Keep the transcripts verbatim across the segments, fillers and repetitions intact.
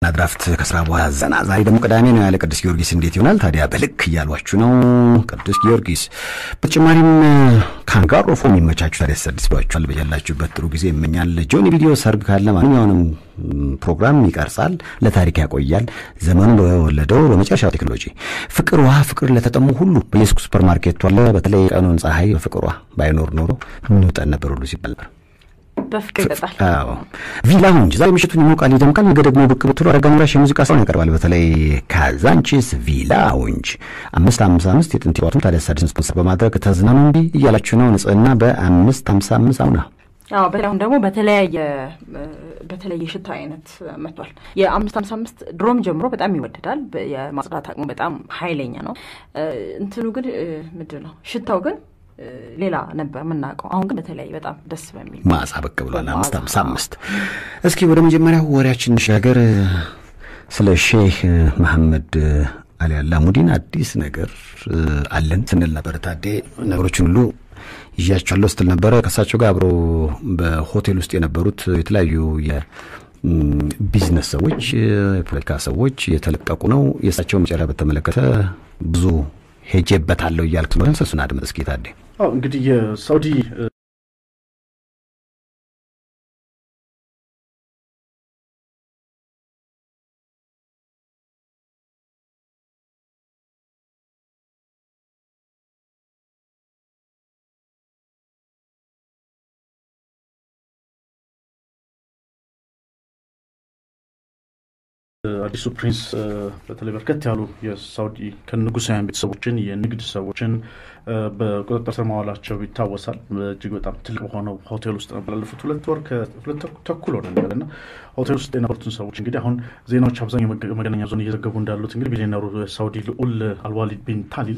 ናድራፍት ከስራ በኋላ ዘና ዛሬ ደግሞ ቅዳሜ ነው ያለ ቅዱስ ጊዮርጊስ እንዴት ይሆናል ታዲያ በልክ እያሏችሁ ነው ቅዱስ ጊዮርጊስ በተጨማሪም ካንጋሮ ፎም ይመቻችሁ ታዲያ ሰድስ ብሏችኋል በያላችሁበት ጥሩ ጊዜ እመኛል ጆኒ ቪዲዮ ሰርግ ካለ ማንኛውንም ፕሮግራም ይቀርጻል ለታሪክ ያቆያል ዘመኑ በወለደው በመጨረሻው ቴክኖሎጂ ፍቅር ውሃ ፍቅር ለተጠሙ ሁሉ በየሱቅ ሱፐርማርኬት ወለ በተለይ ቀኑን ፀሐይ በፍቅር ውሃ ባይኖር ኖሮ ምን ይወጣ ነበር ሁሉ ሲባል ነበር በፍቅር ይጣጣል አዎ ቪላ ሆንጅ ዛሬ ምሽቱን ይሞቃል ይደምቃል ነገ ደግሞ ብቅ ብትሉ አረጋምራሽ የሙዚቃ ሰው ያቀርባል በተለይ ካዛንቺስ ቪላ ሆንጅ አምስት አምስት አምስት የጥንት ወጡን ታዲያ ሳድስን ስፖንሰር በማድረግ ተዝናኑ እንዲ እያላችሁ ነው ንጽህና በአምስት ሃምሳ አምስት አሁን አዎ በላም ደግሞ በተለያየ በተለያየ ሽታ አይነት መጥቷል የአምስት ሃምሳ አምስት ድሮም ጀምሮ በጣም ይወደዳል የማጽዳት አቅሙ በጣም ኃይለኛ ነው እንትኑ ግን ምንድነው ሽታው ግን ሌላ ነበር ምናቀው አሁን ግን በተለይ በጣም ደስ በሚል ማሳ በቀ ብሏል አምስት ሃምሳ አምስት እስኪ ወደ መጀመሪያው ወሬያችን ሻገር ስለ ሼህ መሐመድ አሊ አላሙዲን አዲስ ነገር አለን ስንል ነበር ታዴ ነገሮችን ሁሉ ይያቻለው ስትል ነበር ከሳቸው ጋር አብሮ በሆቴል ውስጥ የነበሩት የተለያዩ የቢዝነስ ሰዎች የፖለቲካ ሰዎች የተለቀቁ ነው የሳቸው መጨረሻ በተመለከተ ብዙ ሄጄበታለሁ ይያልኩ ነው ሰሱና አድመጥ እስኪ ታዴ አው እንግዲህ የሳውዲ አዲሱ ፕሪንስ በተለይ በርከት ያሉ የሳውዲ ከንጉሳውያን ቤተሰቦችን የንግድ ሰዎችን በቁጥጥር ስር ማዋላቸው ይታወሳል እጅግ በጣም ትልቅ ሆነው ሆቴል ውስጥ ነበር ለፉት ሁለት ወር ከሁለት ተኩል ሆነና ሆቴል ውስጥ የነበሩትን ሰዎች እንግዲህ አሁን ዜናዎች አብዛኛው መገናኛ ዞን እየዘገቡ እንዳሉት እንግዲህ ቢሊዮነሩ ሳውዲ ልዑል አልዋሊድ ቢን ታሊል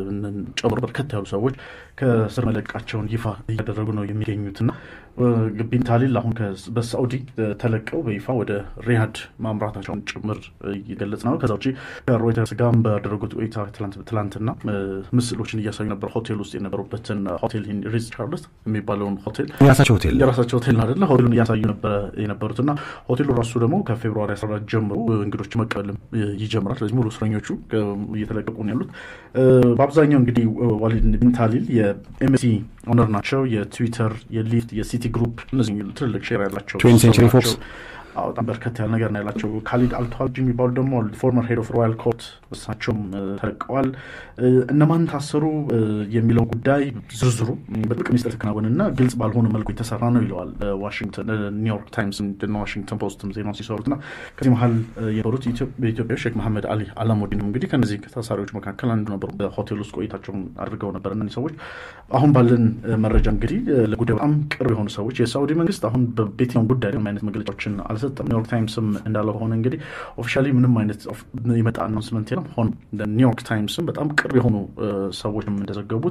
ጨምሮ በርከት ያሉ ሰዎች ከስር መለቃቸውን ይፋ እያደረጉ ነው የሚገኙትና ቢን ታሊል አሁን በሳውዲ ተለቀው በይፋ ወደ ሪያድ ማምራታቸውን ጭምር ይገለጽ ነው ከዛው ከሮይተርስ ጋር ባደረጉት ቆይታ ትላንት ትላንትና ምስሎችን እያሳዩ ነበር ሆቴል ውስጥ የነበሩበትን ሆቴል ሪዝ ቻርልስ የሚባለውን ሆቴል የራሳቸው ሆቴል የራሳቸው ሆቴል አይደለ ሆቴሉን እያሳዩ ነበር የነበሩትና ሆቴሉ ራሱ ደግሞ ከፌብሩዋሪ አስራ አራት ጀምሮ እንግዶች መቀበልም ይጀምራል ስለዚህ ሙሉ እስረኞቹ እየተለቀቁ ነው ያሉት በአብዛኛው እንግዲህ ዋሊድ ቢን ታሊል የኤምሲ ኦነር ናቸው የትዊተር የሊፍት የሲቲ ግሩፕ እነዚህ ትልልቅ ሼር ያላቸው ትዌንቲ ሴንቸሪ ፎክስ አው በርከት ያለ ነገር ነው ያላቸው ካሊድ አልቷጅ የሚባሉ ደግሞ ፎርመር ሄድ ኦፍ ሮያል ኮርት እሳቸውም ተለቀዋል እነማን ታሰሩ የሚለው ጉዳይ ዝርዝሩ በጥብቅ ሚስጥር ተከናወነና ግልጽ ባልሆነ መልኩ የተሰራ ነው ይለዋል ዋሽንግተን ኒውዮርክ ታይምስ እና ዋሽንግተን ፖስትም ዜናው ሲሰሩትና ከዚህ መሃል የነበሩት በኢትዮጵያ ሼክ መሐመድ አሊ አላሙዲን እንግዲህ ከነዚህ ታሳሪዎች መካከል አንዱ ነበሩ በሆቴል ውስጥ ቆይታቸውን አድርገው ነበር እነዚህ ሰዎች አሁን ባለን መረጃ እንግዲህ ለጉዳዩ በጣም ቅርብ የሆኑ ሰዎች የሳውዲ መንግስት አሁን በቤቲንግ ጉዳይ ምን አይነት መግለጫዎችን አልሰጠም ኒውዮርክ ታይምስም እንዳለው ሆነ እንግዲህ ኦፊሻሊ ምንም አይነት ይመጣ አናውንስመንት የለም ሆነ ኒውዮርክ ታይምስም በጣም ቅርብ የሆኑ ሰዎችም እንደዘገቡት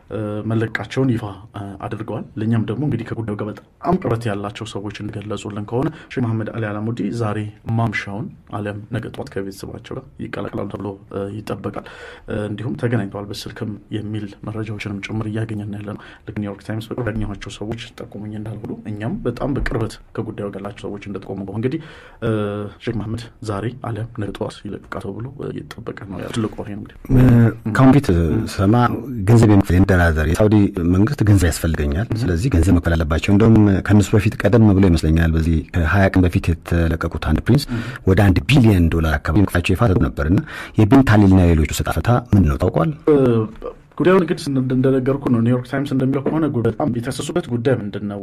መለቃቸውን ይፋ አድርገዋል ለኛም ደግሞ እንግዲህ ከጉዳዩ ጋር በጣም ቅርበት ያላቸው ሰዎች እንደገለጹልን ከሆነ ሼህ መሐመድ አሊ አላሙዲ ዛሬ ማምሻውን አለም ነገ ጧት ከቤተሰባቸው ጋር ይቀላቀላሉ ተብሎ ይጠበቃል እንዲሁም ተገናኝተዋል በስልክም የሚል መረጃዎችንም ጭምር እያገኘን ያለነው ለኒውዮርክ ታይምስ በቅርብ ያገኘኋቸው ሰዎች ጠቁሙኝ እንዳልኩ እኛም በጣም በቅርበት ከጉዳዩ ጋር ያላቸው ሰዎች እንደጠቆሙ ነው እንግዲህ ሼህ መሐመድ ዛሬ አለም ነገ ጧት ይለቀቃሉ ተብሎ ይጠበቃል ነው ያለው ቆሬ እንግዲህ ኮምፒት ሰማ ገንዘብ የምትለኝ ዛሬ ሳውዲ መንግስት ገንዘብ ያስፈልገኛል ስለዚህ ገንዘብ መክፈል አለባቸው እንደውም ከነሱ በፊት ቀደም ብሎ ይመስለኛል በዚህ ከሀያ ቀን በፊት የተለቀቁት አንድ ፕሪንስ ወደ አንድ ቢሊዮን ዶላር አካባቢ መክፈላቸው ይፋ ነበርና የቢን ታሊልና የሌሎቹ ሰጣፈታ ምን ነው ታውቋል ጉዳዩን እንግዲህ እንደነገርኩ ነው ኒውዮርክ ታይምስ እንደሚለው ከሆነ በጣም የተሰሱበት ጉዳይ ምንድነው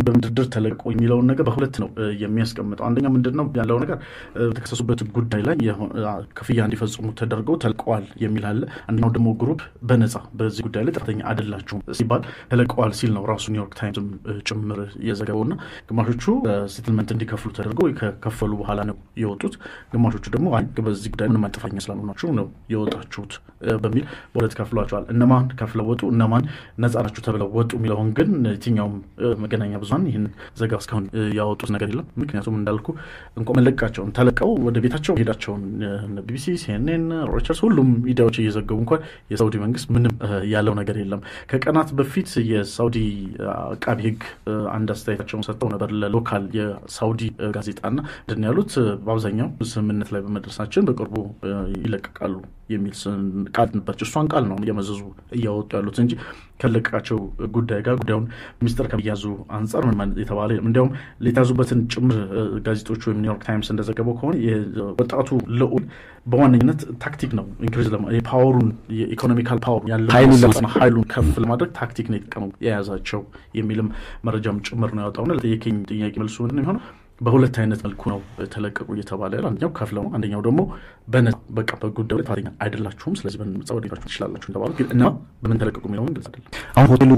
በምድር ተለቆ የሚለውን ነገር በሁለት ነው የሚያስቀምጠው። አንደኛ ምንድነው ያለው ነገር ተከሰሱበት ጉዳይ ላይ ከፍያ እንዲፈጽሙ ተደርገው ተልቀዋል የሚል አለ። አንደኛው ደግሞ ግሩፕ በነፃ በዚህ ጉዳይ ላይ ጥፋተኛ አይደላችሁም ሲባል ተለቀዋል ሲል ነው ራሱ ኒውዮርክ ታይምስም ጭምር የዘገበውና ግማሾቹ ሴትልመንት እንዲከፍሉ ተደርገው ከከፈሉ በኋላ ነው የወጡት። ግማሾቹ ደግሞ አይ በዚህ ጉዳይ ምንም ጥፋተኛ ስላልሆናችሁ ነው የወጣችሁት በሚል ወደ ተከፍሏቸዋል። እነማን ከፍለው ወጡ እነማን ነፃ ናችሁ ተብለው ወጡ የሚለውን ግን የትኛውም መገናኛ ብዙሃን ይህን ዘገባ እስካሁን ያወጡት ነገር የለም። ምክንያቱም እንዳልኩ እንኳን መለቃቸውን ተለቀው ወደ ቤታቸው ሄዳቸውን ቢቢሲ፣ ሲኤንኤን፣ ሮይተርስ ሁሉም ሚዲያዎች እየዘገቡ እንኳን የሳውዲ መንግስት ምንም ያለው ነገር የለም። ከቀናት በፊት የሳውዲ አቃቢ ህግ አንድ አስተያየታቸውን ሰጥተው ነበር ለሎካል የሳውዲ ጋዜጣና እንደነ ያሉት በአብዛኛው ስምምነት ላይ በመድረሳችን በቅርቡ ይለቀቃሉ የሚል ቃል ነበር። እሷን ቃል ነው የመዘዙ እያወጡ ያሉት እንጂ ከለቃቸው ጉዳይ ጋር ጉዳዩን ሚኒስትር ከሚያዙ አንፃር ምን የተባለ እንደውም ለታዙበትን ጭምር ጋዜጦች ወይም ኒውዮርክ ታይምስ እንደዘገበው ከሆነ የወጣቱ ልዑል በዋነኝነት ታክቲክ ነው ኢንክሪዝ ለፓወሩን የኢኮኖሚካል ፓወር ያለው ኃይሉን ከፍ ለማድረግ ታክቲክ ነው የተጠቀመው የያዛቸው የሚልም መረጃም ጭምር ነው ያወጣውና ለጠየቀኝ ጥያቄ መልሱ ምንድነው የሚሆነው? በሁለት አይነት መልኩ ነው ተለቀቁ እየተባለ ያለው። አንደኛው ከፍለው ነው፣ አንደኛው ደግሞ በነፃ በቃ በጉዳዩ ላይ ጥፋተኛ አይደላችሁም ስለዚህ በነፃ ወደ ቤታችሁ ትችላላችሁ ተባሉ። ግን እና በምን ተለቀቁ የሚለውን ግልጽ አይደለም። አሁን ሆቴሉ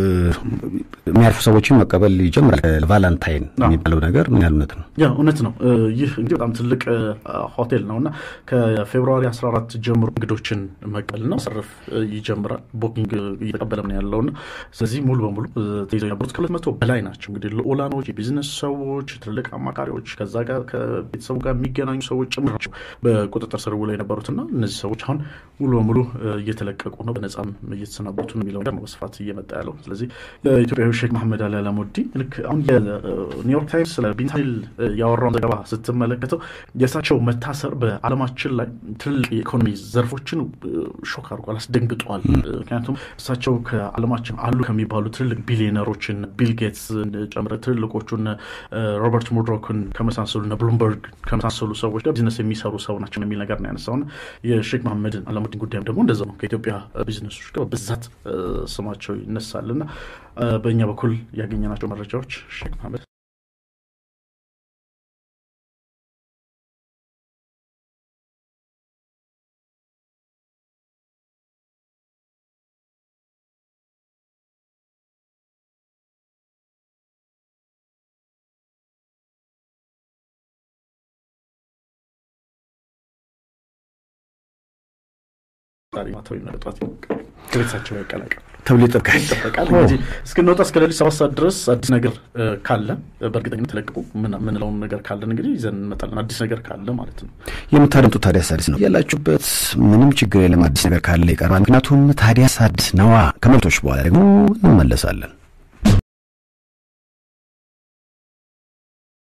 የሚያርፉ ሰዎችን መቀበል ይጀምራል። ቫላንታይን የሚባለው ነገር ምን ያህል እውነት ነው? ያ እውነት ነው። ይህ እንግዲህ በጣም ትልቅ ሆቴል ነውና ከፌብሩዋሪ አስራ አራት ጀምሮ እንግዶችን መቀበልና ማሳረፍ ይጀምራል። ቡኪንግ እየተቀበለ ነው ያለውና ስለዚህ ሙሉ በሙሉ ተይዘው የነበሩት ከሁለት መቶ በላይ ናቸው። እንግዲህ ልዑላኖች፣ የቢዝነስ ሰዎች፣ ትልቅ አማካሪዎች ከዛ ጋር ከቤተሰቡ ጋር የሚገናኙ ሰዎች ጭምር ናቸው በቁጥጥር ስር ውለው የነበሩትና እነዚህ ሰዎች አሁን ሙሉ በሙሉ እየተለቀቁ ነው፣ በነፃም እየተሰናበቱ ነው የሚለው ነገር ነው በስፋት እየመጣ ያለው። ስለዚህ የኢትዮጵያዊ ሼክ መሐመድ አሊ አላሙዲ ልክ አሁን የኒውዮርክ ታይምስ ስለ ቢን ሳሊል ያወራውን ዘገባ ስትመለከተው የእሳቸው መታሰር በዓለማችን ላይ ትልቅ የኢኮኖሚ ዘርፎችን ሾክ አድርጓል፣ አስደንግጧል። ምክንያቱም እሳቸው ከዓለማችን አሉ ከሚባሉ ትልቅ ቢሊዮነሮችን ቢል ጌትስ ጨምረ ትልቆቹን ሮበርት ሙድሮክን ከመሳሰሉና ብሉምበርግ ከመሳሰሉ ሰዎች ጋር ቢዝነስ የሚሰሩ ሰው ናቸው የሚል ነገር ነው ያነሳውና የሼክ መሐመድ አላሙዲን ጉዳይም ደግሞ እንደዛው ነው። ከኢትዮጵያ ቢዝነሶች ጋር በብዛት ስማቸው ይነሳልና በእኛ በኩል ያገኘናቸው መረጃዎች ሼክ መሐመድ ታሪማታዊ ነጥባት ከቤተሰባቸው ያቀላቀሉ ተብሎ ይጠብቃል። እንግዲህ እስከነወጣ እስከ ሌሊት ሰባት ሰዓት ድረስ አዲስ ነገር ካለ በእርግጠኝነት ተለቅቁ ምን ምን ነው ነገር ካለ እንግዲህ ይዘን እንመጣለን። አዲስ ነገር ካለ ማለት ነው። የምታደምጡት ታዲያስ አዲስ ነው ያላችሁበት ምንም ችግር የለም። አዲስ ነገር ካለ ይቀርባል። ምክንያቱም ታዲያስ አዲስ ነዋ። ከመልቶች በኋላ ደግሞ እንመለሳለን።